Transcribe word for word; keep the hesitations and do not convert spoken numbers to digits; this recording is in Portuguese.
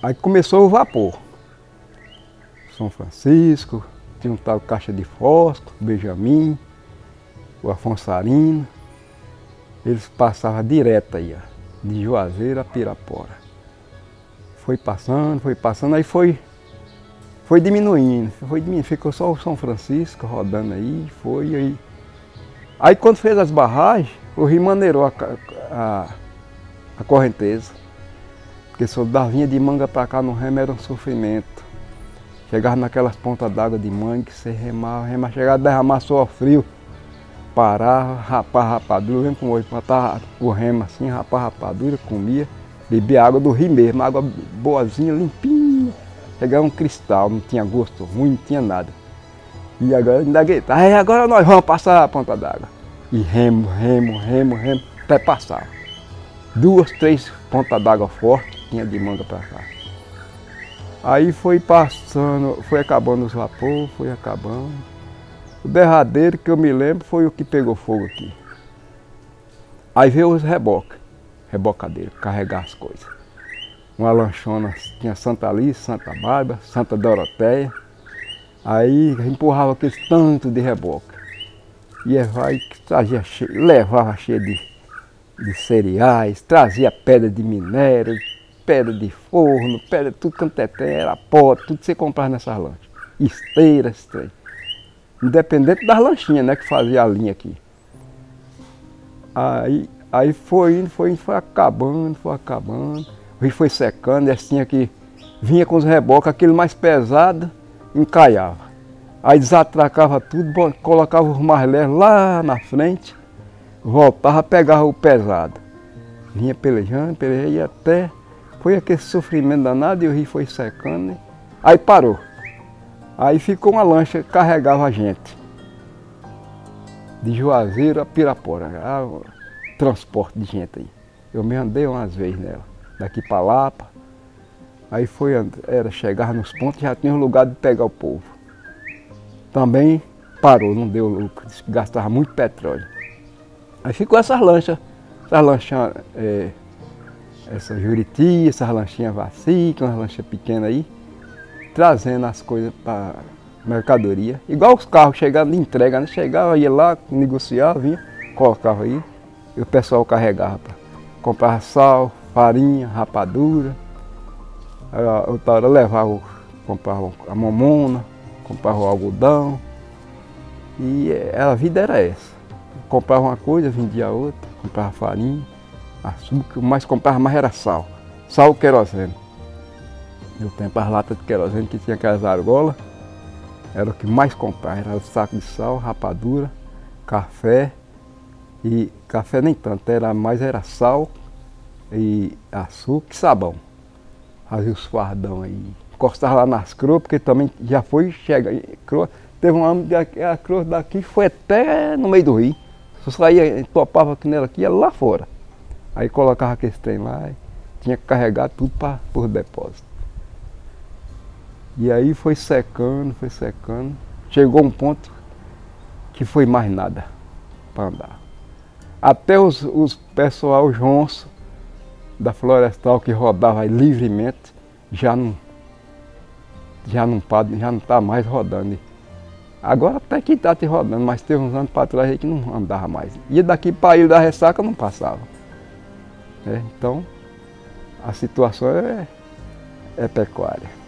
Aí começou o vapor. São Francisco, tinha um tal Caixa de Fósforo, Benjamin, o Afonso Arina. Eles passavam direto aí, ó, de Juazeiro a Pirapora. Foi passando, foi passando, aí foi, foi diminuindo, foi diminuindo, ficou só o São Francisco rodando aí, foi aí. Aí quando fez as barragens, o rio maneirou a, a, a correnteza. Porque soldar vinha de manga para cá no remo era um sofrimento. Chegava naquelas pontas d'água de manga que você remava, remava, chegava a derramar só frio. Parava, rapar rapadura, lembra como hoje, botava o remo assim, rapar rapadura, comia, bebia água do rio mesmo, água boazinha, limpinha. Chegava um cristal, não tinha gosto ruim, não tinha nada. E agora ainda gritava, aí agora nós vamos passar a ponta d'água. E remo, remo, remo, remo, até passar. Duas, três pontas d'água fortes, tinha de manga para cá. Aí foi passando, foi acabando os vapores, foi acabando. O derradeiro que eu me lembro foi o que pegou fogo aqui. Aí veio os reboques, rebocadeiro, carregar as coisas. Uma lanchona, tinha Santa Alice, Santa Bárbara, Santa Doroteia. Aí empurrava aquele tanto de reboque. E vai, trazia cheio, levava cheio de, de cereais, trazia pedra de minério, pedra de forno, pedra, tudo quanto é tem, era pó, tudo que você comprava nessas lanchas. Esteiras, esse trem. Independente das lanchinhas, né, que fazia a linha aqui. Aí, aí foi indo, foi indo, foi acabando, foi acabando. O rio foi secando, e assim aqui vinha com os reboques, aquele mais pesado, encaiava. Aí desatracava tudo, colocava os mais leves lá na frente, voltava, pegava o pesado. Vinha pelejando, pelejando, e até foi aquele sofrimento danado e o rio foi secando. Aí parou. Aí ficou uma lancha que carregava a gente. De Juazeiro a Pirapora, ah, transporte de gente aí. Eu me andei umas vezes nela, daqui para Lapa. Aí foi, era chegar nos pontos, já tinha um lugar de pegar o povo. Também parou, não deu lucro, gastava muito petróleo. Aí ficou essas lanchas, essas lanchinhas, é, essa Juriti, essas lanchinhas Vacica, umas lanchas pequenas aí, trazendo as coisas para mercadoria. Igual os carros chegando de entrega, né? Chegava, ia lá, negociava, vinha, colocava aí, e o pessoal carregava para comprar sal, farinha, rapadura. Aí, outra hora levava, comprava a mamona, comprava o algodão. E a vida era essa. Comprava uma coisa, vendia outra, comprava farinha, açúcar, mas comprava mais era sal. Sal, querosene. No tempo as latas de querosene que tinha aquelas argolas, era o que mais comprava, era o saco de sal, rapadura, café, e café nem tanto, era mais era sal e açúcar e sabão. Fazia os fardão aí, encostava lá nas croas, porque também já foi chegar, croa, teve um ano que a croa daqui foi até no meio do rio, só saía, topava aqui nela aqui, ia lá fora. Aí colocava aquele trem lá, e tinha que carregar tudo para os depósitos. E aí foi secando, foi secando. Chegou um ponto que foi mais nada para andar. Até os, os pessoal, os ronços da Florestal que rodava livremente, já não já não pode, já não está mais rodando. Agora até que está te rodando, mas teve uns anos para trás aí que não andava mais. E daqui para a Ilha da Ressaca não passava. É, então a situação é, é pecuária.